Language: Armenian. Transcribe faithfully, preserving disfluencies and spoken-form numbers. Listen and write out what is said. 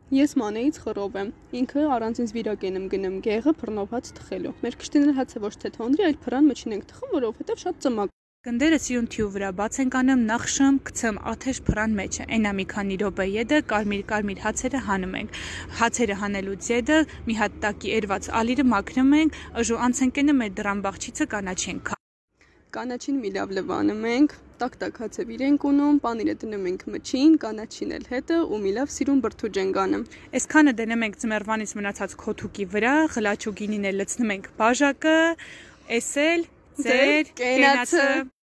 Ես մանեից խռով եմ, ինքը առանց ինձ վիրակեն եմ գնում գեղը փռնով հաց թխելու։ Մեր քշտիները հացը ոչ թե թոնրի, այլ փռան մչին ենք թխում, որովհետև շատ ծմակ։ Գնդերը սիրուն թիու վրա բաց ենք անում, նախ շմ գցեմ աթեշ փռան մեջը, այնա մի քանի րոպե յետը կարմիր-կարմիր հացերը հանում ենք։ Հացերը հանելուց յետը մի հատ տակի էրված ալիրը մաքրում ենք, ըժու անց ենք կենում մեր դրամ բաղչիցը կանաչի ենք։ Կանաչին մի լավ լվանում ենք, տակ-տակ հացևիր ենք ունում, պանիրը դնում ենք մչին, կանաչին էլ հետը ու մի լավ սիրուն բրդուճ ենք անում։ Այսքանը դնում ենք ձմեռվանից մնացած քոթուկի վրա, խլաչու գինին էլ լցնում ենք բաժակը, էս էլ ձեր կենացը։